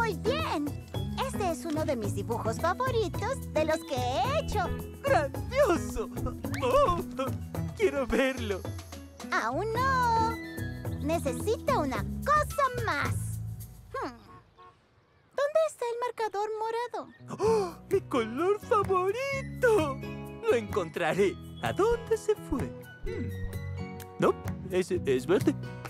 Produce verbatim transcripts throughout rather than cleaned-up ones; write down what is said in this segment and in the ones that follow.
Muy bien. Este es uno de mis dibujos favoritos de los que he hecho. ¡Grandioso! Oh, quiero verlo. Aún no. Necesita una cosa más. Hmm. ¿Dónde está el marcador morado? ¡Oh, mi color favorito! Lo encontraré. ¿A dónde se fue? Hmm. No, ese es verde.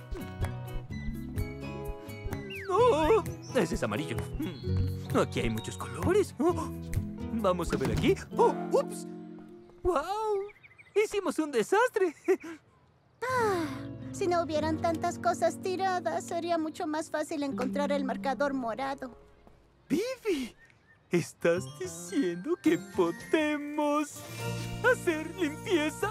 ¡Oh! Ese es amarillo. Hmm. Aquí hay muchos colores. Oh, vamos a ver aquí. ¡Oh! ¡Ups! ¡Wow! ¡Hicimos un desastre! Ah, si no hubieran tantas cosas tiradas, sería mucho más fácil encontrar el marcador morado. ¡Vivi! ¿Estás diciendo que podemos hacer limpieza?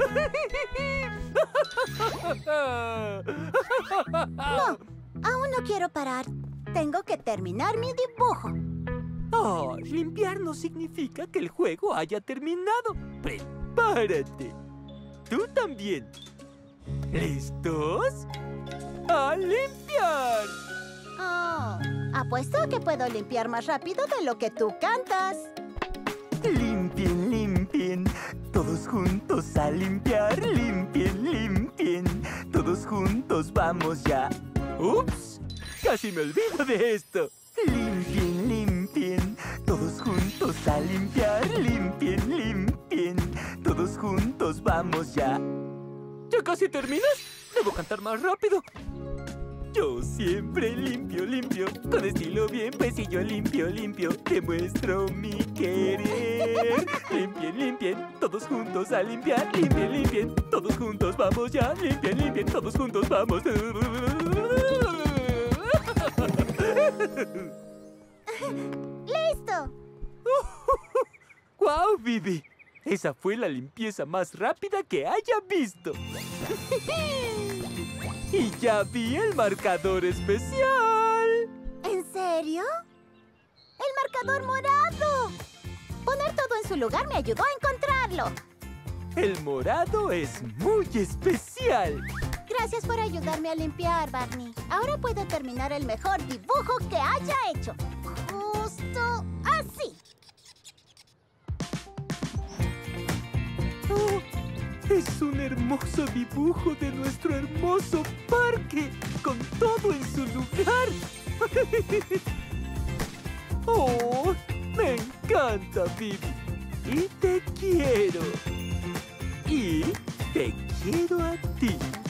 No, aún no quiero parar. Tengo que terminar mi dibujo. Oh, limpiar no significa que el juego haya terminado. ¡Prepárate! ¡Tú también! ¿Listos? ¡A limpiar! Oh, apuesto a que puedo limpiar más rápido de lo que tú cantas. Limpien, limpien, todos juntos a limpiar. Limpien, limpien, todos juntos vamos ya. ¡Ups! Casi me olvido de esto. Limpien, limpien, todos juntos a limpiar. Limpien, limpien, todos juntos vamos ya. ¿Ya casi terminas? Debo cantar más rápido. Yo siempre limpio, limpio, con estilo bien, pues si yo limpio, limpio, demuestro mi querer. Limpien, limpien, todos juntos a limpiar. Limpien, limpien, todos juntos vamos ya. Limpien, limpien, todos juntos vamos. ¡Listo! ¡Guau, Vivi! Esa fue la limpieza más rápida que haya visto. Y ya vi el marcador especial. ¿En serio? ¡El marcador morado! Poner todo en su lugar me ayudó a encontrarlo. El morado es muy especial. Gracias por ayudarme a limpiar, Barney. Ahora puedo terminar el mejor dibujo que haya hecho. Justo así. Oh, es un hermoso dibujo de nuestro hermoso parque, con todo en su lugar. Oh, me encanta, Vivi. Y te quiero. Y te quiero a ti.